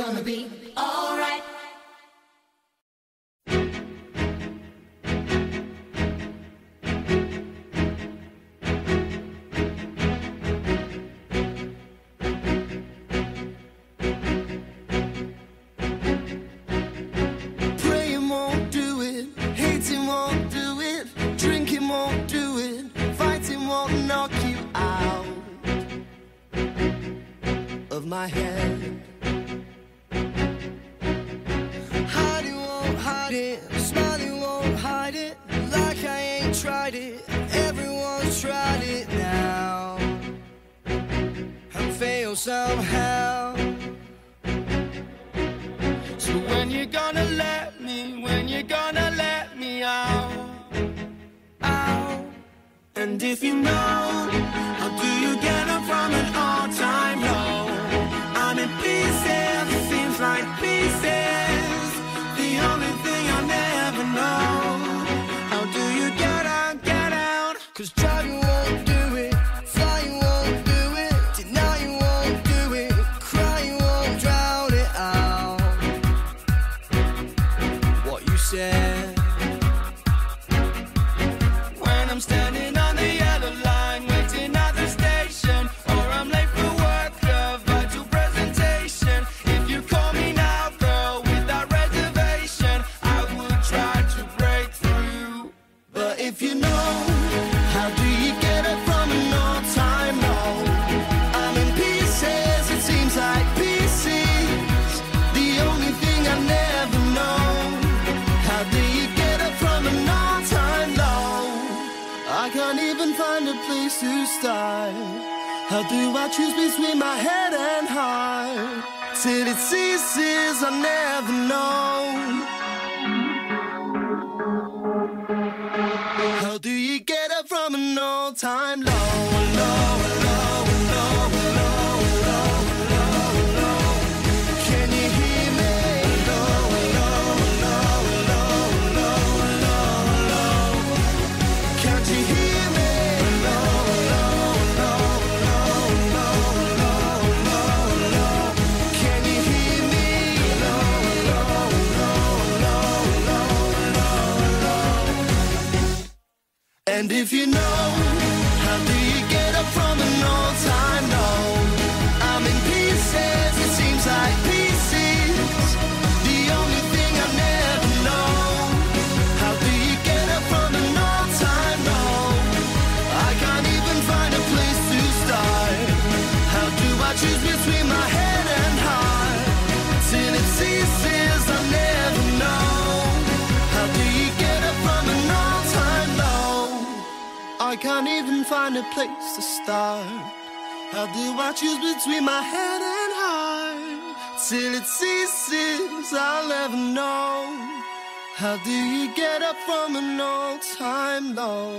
gonna be alright. Praying won't do it, hating won't do it, drinking won't do it, fighting won't knock you out of my head. Hiding won't hide it, smiling won't hide it, like I ain't tried it, everyone's tried it now, and failed somehow. So when you gonna let me, when you gonna let me out, out? And if you know, how do you get up from an all-time low? I'm in pieces, it seems like pieces, the only thing I never know. How do you get out, get out? 'Cause driving won't do it, flying won't do it, denying won't do it, crying won't drown it out. What you said. When I'm standing on the yellow line, waiting at the station, or I'm late for work, a vital presentation. If you call me now, girl, without reservation, I would try to break through. But if you know, how do you get up from an all-time low? I'm in pieces, it seems like pieces, the only thing I never know. How do you get up from an all-time low? I can't even find a place to start. How do I choose between my head and heart? Till it ceases, I never know. How do you get up from an all-time low? Can you hear me? Can't you hear me? Can you hear me? And if you know, how do you get up from an all-time low? I'm in pieces, it seems like pieces, the only thing I never know. How do you get up from an all-time low? I can't even find a place to start. How do I choose between my head and heart? Till it ceases, I never know. How do you get up from an all-time low? I can't even find a place to start. How do I choose between my head and heart? Till it ceases, I'll never know. How do you get up from an all-time low?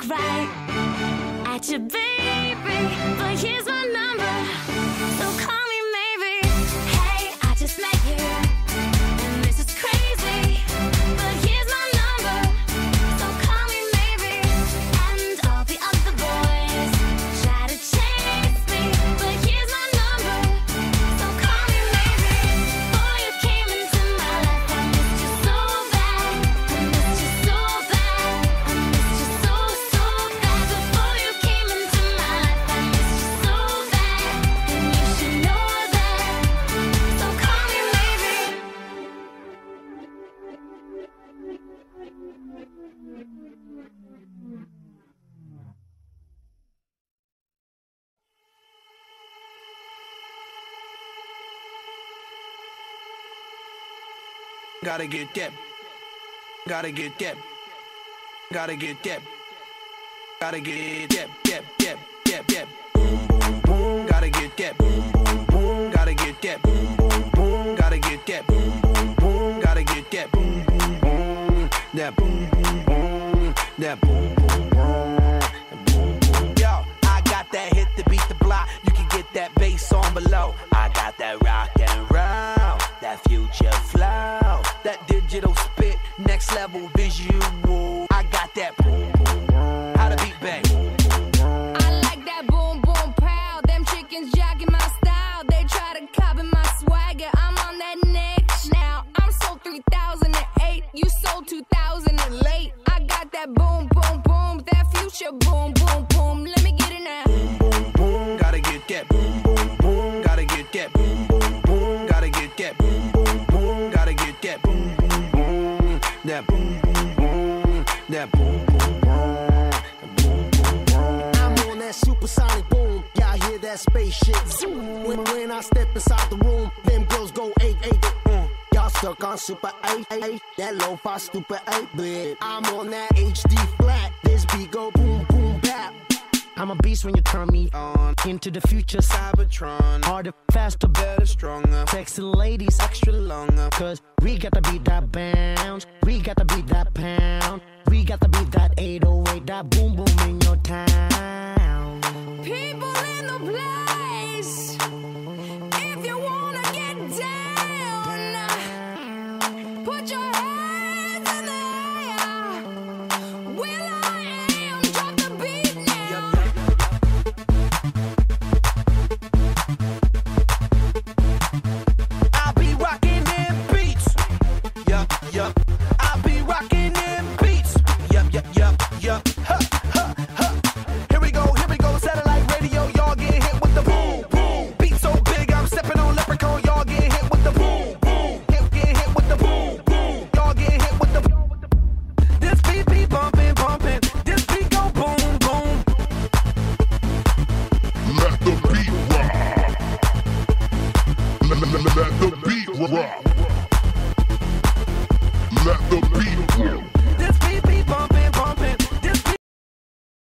look right at you, baby, but here's my number, so call me maybe. Hey, I just met you, and this is crazy, but here's my number, so call me maybe. And all the other boys try to chase me, but here's my number, so call me maybe. Before you came into my life, I missed you so bad, I missed you so bad, I missed you so, so bad. Before you came into my life, I missed you so bad, and you should know that, so call me maybe. Gotta get that. Gotta get that. Gotta get that. Gotta get that. Boom, boom, boom. Gotta get that. Boom, boom, boom. Gotta get that. Boom, boom, boom. Gotta get that. Boom, boom, boom. Gotta get that. Boom, boom, boom. That boom, boom, boom. That boom, boom, boom. Boom, boom. Yo, I got that hit to beat the block. You can get that bass on below. I got that rock and roll, that future flow, that digital spit, next level visual. I got that boom, boom, boom. How to beat bang. I like that boom, boom, pow. Them chickens jacking my style. They try to copy my swagger. I'm on that next now. I'm sold 3008. You sold 2000 and late. I got that boom, boom, boom. That future boom, boom, boom. Let me get it now. Boom, boom, boom. Gotta get that. Boom, boom, boom. Gotta get that. Boom, boom, boom. Gotta get that. Boom, boom, boom. Gotta get that. Boom, boom, boom. That boom, boom, boom. That boom, boom, boom. Boom, boom, boom. I'm on that supersonic boom. Y'all hear that spaceship zoom. When I step inside the room, them girls go 8-8. Y'all stuck on super 8-8. That lo-fi stupid 8-bit. I'm on that HD flat. This beat go boom, boom, bap. I'm a beast when you turn me on. Into the future, Cybertron. Harder, faster, better, stronger. Sexy ladies, extra longer. Cause we got to beat that bounce. We got to beat that pound. We got to beat that 808. That boom, boom in your town. People in the place. If you wanna get down, put your hands in the air. Will I am, drop the beat now. I'll be rocking them beats. Yup, yup. I'll be rocking them beats. Yup, yup, yup, yup.